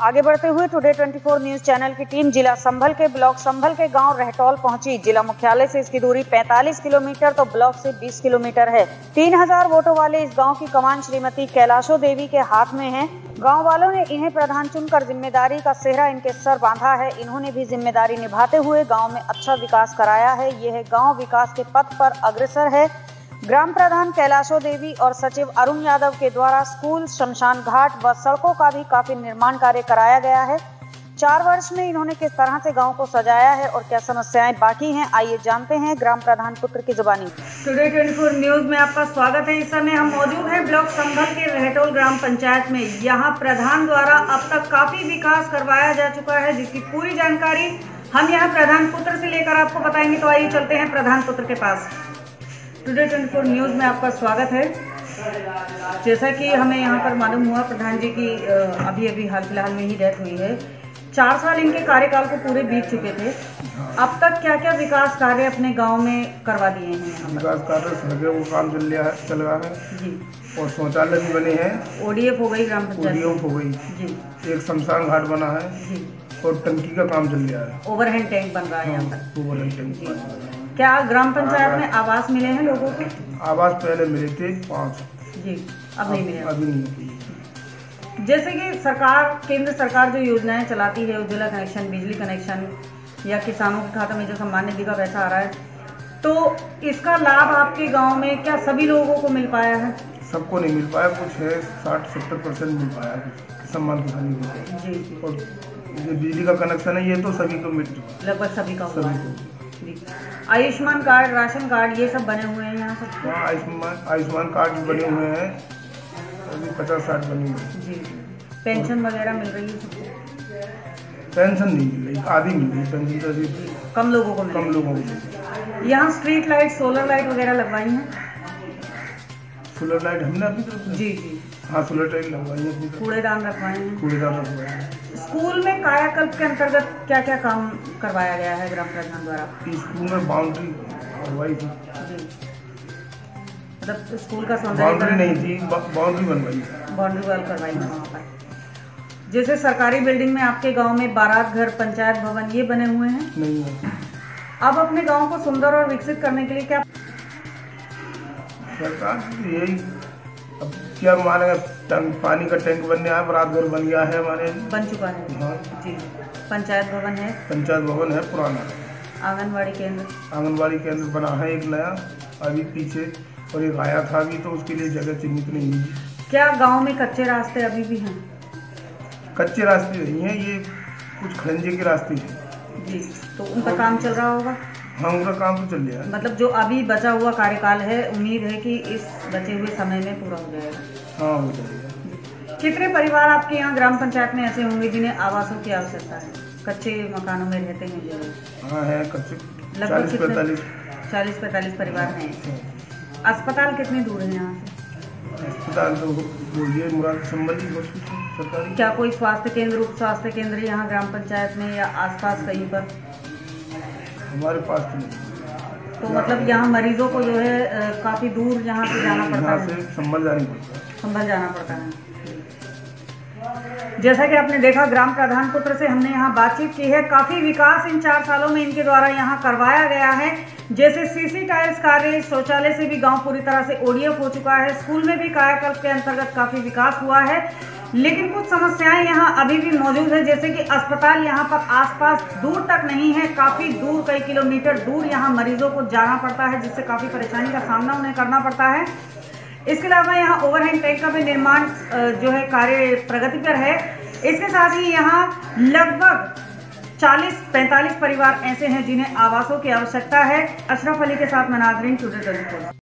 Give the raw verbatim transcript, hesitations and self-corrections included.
आगे बढ़ते हुए टुडे चौबीस न्यूज चैनल की टीम जिला संभल के ब्लॉक संभल के गांव रहटौल पहुंची। जिला मुख्यालय से इसकी दूरी पैंतालीस किलोमीटर तो ब्लॉक से बीस किलोमीटर है। तीन हज़ार वोटों वाले इस गांव की कमान श्रीमती कैलाशो देवी के हाथ में है। गांव वालों ने इन्हें प्रधान चुनकर जिम्मेदारी का सेहरा इनके सर बांधा है। इन्होंने भी जिम्मेदारी निभाते हुए गाँव में अच्छा विकास कराया है। यह गाँव विकास के पथ पर अग्रसर है। ग्राम प्रधान कैलाशो देवी और सचिव अरुण यादव के द्वारा स्कूल, शमशान घाट व सड़कों का भी काफी निर्माण कार्य कराया गया है। चार वर्ष में इन्होंने किस तरह से गांव को सजाया है और क्या समस्याएं बाकी हैं, आइए जानते हैं ग्राम प्रधान पुत्र की जुबानी। टुडे चौबीस न्यूज में आपका स्वागत है। इस समय हम मौजूद हैं ब्लॉक संभल के रहटौल ग्राम पंचायत में। यहाँ प्रधान द्वारा अब तक काफी विकास करवाया जा चुका है, जिसकी पूरी जानकारी हम यहाँ प्रधान पुत्र से लेकर आपको बताएंगे। तो आइए चलते हैं प्रधान पुत्र के पास। टुडे चौबीस न्यूज़ में आपका स्वागत है। जैसा कि हमें यहाँ पर मालूम हुआ, प्रधान जी की अभी अभी हाल फिलहाल में ही डेथ हुई है। चार साल इनके कार्यकाल को पूरे बीत चुके थे। अब तक क्या क्या विकास कार्य अपने गांव में करवा दिए हैं? विकास कार्य सड़कों वो काम चल रहा है चल रहा है जी, और शौचालय भी बने हैं। ओडीएफ हो गई, ग्राम पंचायत ओडीएफ हो गई जी, एक शमशान घाट बना है जी, और टंकी का काम चल रहा है। ओवरहेड टैंक बन रहा है यहाँ पर। ओवरहेड टैंक बन रहा है। क्या ग्राम पंचायत में आवास मिले हैं लोगों को? आवास पहले मिले थे पाँच जी, अब नहीं मिले। अभी नहीं। जैसे कि सरकार, केंद्र सरकार जो योजनाएं चलाती है, उज्ज्वला कनेक्शन, बिजली कनेक्शन या किसानों के खाते में जो सम्मान निधि का पैसा आ रहा है, तो इसका लाभ आपके गांव में क्या सभी लोगों को मिल पाया है? सबको नहीं मिल पाया, कुछ है साठ सत्तर परसेंट मिल पाया सम्मान किसान निधि जी। और जो बिजली का कनेक्शन है ये तो सभी को मिल चुका, लगभग सभी का हुआ है। जी। आयुष्मान कार्ड, राशन कार्ड, ये सब बने हुए हैं यहाँ सब? हाँ, आयुष्मान आयुष्मान कार्ड बने हुए हैं, अभी पचास साठ बने हुए हैं जी। पेंशन वगैरह मिल रही है सबको? पेंशन नहीं मिल रही, आधी मिल रही पेंशन तो अभी कम लोगों को मिल कम लोगों को। यहाँ स्ट्रीट लाइट, सोलर लाइट वगैरह लगवाई हैं? सोलर लाइट हमने अभी तो जी जी हाँ, सोलर लाइट लगवाई है। कूड़ेदान रखवाए हैं? कूड़ेदान रखवाए हैं। स्कूल में कायाकल्प के अंतर्गत क्या क्या काम करवाया गया है ग्राम प्रधान द्वारा? स्कूल में बाउंड्री करवाई थी जी, मतलब स्कूल का बाउंड्री नहीं थी, बाउंड्री बनवाई, बाउंड्री वॉल करवाई है वहाँ पर। जैसे सरकारी बिल्डिंग में आपके गांव में बारात घर, पंचायत भवन, ये बने हुए हैं? नहीं है। अब अपने गांव को सुंदर और विकसित करने के लिए क्या सरकार यही, अब क्या मानेगा, टंक पानी का टैंक बनने आया, बारात घर बन गया है हमारे, बन चुका है हाँ जी। पंचायत भवन है? पंचायत भवन है पुराना। आंगनवाड़ी केंद्र? आंगनवाड़ी केंद्र बना है एक नया अभी पीछे, और एक आया था अभी, तो उसके लिए जगह चिन्हित नहीं हुई। क्या गांव में कच्चे रास्ते अभी भी हैं? कच्चे रास्ते नहीं हैं, ये कुछ खंजे के रास्ते हैं जी, तो उनका काम चल रहा होगा? हाँ, उनका काम तो चल रहा है। मतलब जो अभी बचा हुआ कार्यकाल है, उम्मीद है कि इस बचे हुए समय में पूरा हो जाएगा? हाँ, हो जाएगा। कितने परिवार आपके यहाँ ग्राम पंचायत में ऐसे होंगे जिन्हें आवासों की आवश्यकता है, कच्चे मकानों में रहते हैं जो? हाँ है, कच्चे लगभग पैंतालीस चालीस पैंतालीस परिवार हैं। अस्पताल कितने दूर है यहाँ से? अस्पताल तो वो ये मुराद संबल हॉस्पिटल सरकारी। क्या कोई स्वास्थ्य केंद्र, उप स्वास्थ्य केंद्र यहाँ ग्राम पंचायत में या आसपास कहीं पर? हमारे पास तो नहीं। तो मतलब यहाँ मरीजों को जो है काफ़ी दूर यहाँ से जाना पड़ता है? यहाँ से संभल जाना पड़ता है। संभल जाना पड़ता है। जैसा कि आपने देखा, ग्राम प्रधान पुत्र से हमने यहाँ बातचीत की है। काफ़ी विकास इन चार सालों में इनके द्वारा यहाँ करवाया गया है। जैसे सीसी टाइल्स कार्य, शौचालय से भी गांव पूरी तरह से ओडीएफ हो चुका है। स्कूल में भी कायाकल्प के अंतर्गत काफ़ी विकास हुआ है, लेकिन कुछ समस्याएं यहाँ अभी भी मौजूद है। जैसे कि अस्पताल यहाँ पर आसपास दूर तक नहीं है, काफ़ी दूर, कई किलोमीटर दूर यहाँ मरीजों को जाना पड़ता है, जिससे काफ़ी परेशानी का सामना उन्हें करना पड़ता है। इसके अलावा यहाँ ओवरहेड टैंक का भी निर्माण जो है कार्य प्रगति पर है। इसके साथ ही यहाँ लगभग चालीस पैंतालीस परिवार ऐसे हैं जिन्हें आवासों की आवश्यकता है। अशरफ अली के साथ मैं नाजरीन, टुडे चौबीस।